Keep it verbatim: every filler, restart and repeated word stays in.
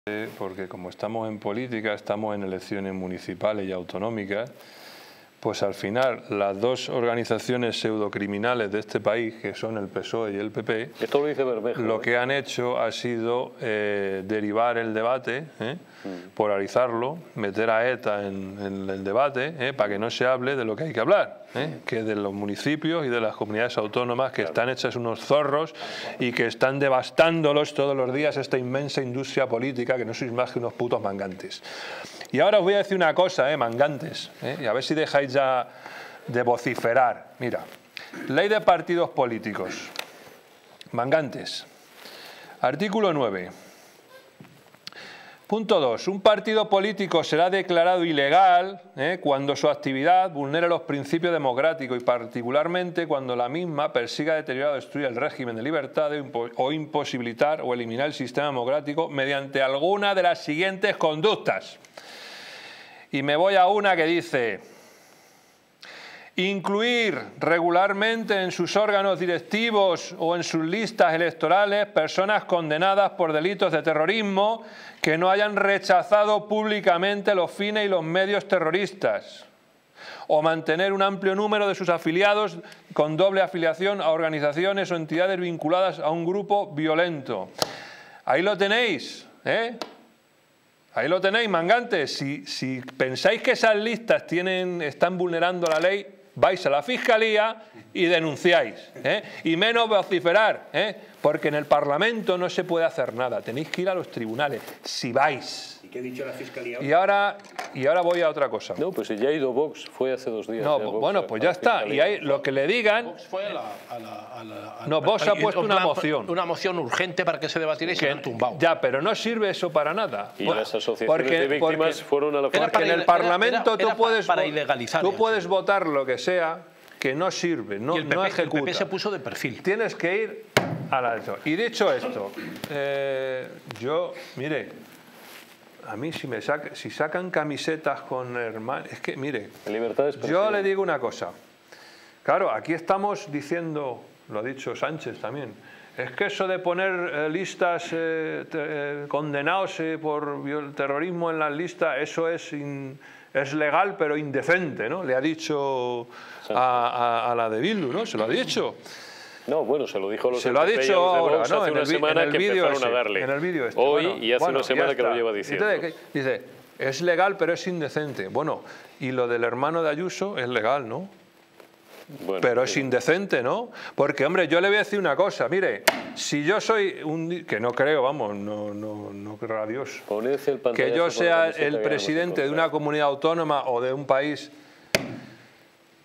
Porque como estamos en política, estamos en elecciones municipales y autonómicas, pues al final las dos organizaciones pseudocriminales de este país, que son el P S O E y el P P, Esto lo dice Bermejo, lo ¿eh? que han hecho ha sido eh, derivar el debate, ¿eh? mm. polarizarlo, meter a ETA en, en el debate, ¿eh? para que no se hable de lo que hay que hablar, ¿eh? que es de los municipios y de las comunidades autónomas que claro. están hechas unos zorros y que están devastándolos todos los días esta inmensa industria política, que no sois más que unos putos mangantes. Y ahora os voy a decir una cosa, eh, mangantes, eh, y a ver si dejáis ya de vociferar. Mira, ley de partidos políticos, mangantes, artículo nueve. Punto dos. Un partido político será declarado ilegal eh, cuando su actividad vulnere los principios democráticos y particularmente cuando la misma persiga deteriorar o destruir el régimen de libertad o imposibilitar o eliminar el sistema democrático mediante alguna de las siguientes conductas. Y me voy a una que dice: incluir regularmente en sus órganos directivos o en sus listas electorales personas condenadas por delitos de terrorismo que no hayan rechazado públicamente los fines y los medios terroristas, o mantener un amplio número de sus afiliados con doble afiliación a organizaciones o entidades vinculadas a un grupo violento. Ahí lo tenéis, ¿eh? Ahí lo tenéis, mangantes. Si, si pensáis que esas listas tienen, están vulnerando la ley, vais a la Fiscalía y denunciáis, ¿eh? Y menos vociferar, ¿eh? Porque en el Parlamento no se puede hacer nada. Tenéis que ir a los tribunales, si vais. ¿Y qué ha dicho la Fiscalía? Y ahora, y ahora voy a otra cosa. No, pues ya ha ido Vox, fue hace dos días. No, bueno, pues ya está. Y ahí lo que le digan... Vox fue a la... A la, a la a no, Vox ha puesto una, una moción. Una moción urgente para que se debatiera y se han tumbado. Ya, pero no sirve eso para nada. Y bueno, las asociaciones porque, de víctimas porque, fueron a la Porque Fiscalía. en el Parlamento era, era, tú puedes, para ilegalizar tú puedes votar lo que sea, que no sirve, no, y el P P, no ejecuta. El P P se puso de perfil. Tienes que ir a la... Y dicho esto, eh, yo, mire, a mí si me saca, si sacan camisetas con hermanos, es que, mire, yo le digo una cosa. Claro, aquí estamos diciendo, lo ha dicho Sánchez también, es que eso de poner eh, listas eh, te, eh, condenados eh, por terrorismo en las listas, eso es... In, es legal pero indecente, ¿no? Le ha dicho a, a, a la de Bildu, ¿no? Se lo ha dicho. No, bueno, se lo dijo a los Se lo ha dicho ahora, Vox, ¿no? hace en una el, semana en el que vídeo empezaron ese, a darle. En el vídeo este. Hoy bueno, y hace bueno, una semana que lo lleva diciendo. Entonces, dice, es legal pero es indecente. Bueno, y lo del hermano de Ayuso es legal, ¿no? Bueno, pero es indecente, ¿no? Porque, hombre, yo le voy a decir una cosa. Mire, si yo soy un... Que no creo, vamos, no, no, no creo a Dios. Que yo sea el presidente de una comunidad autónoma o de un país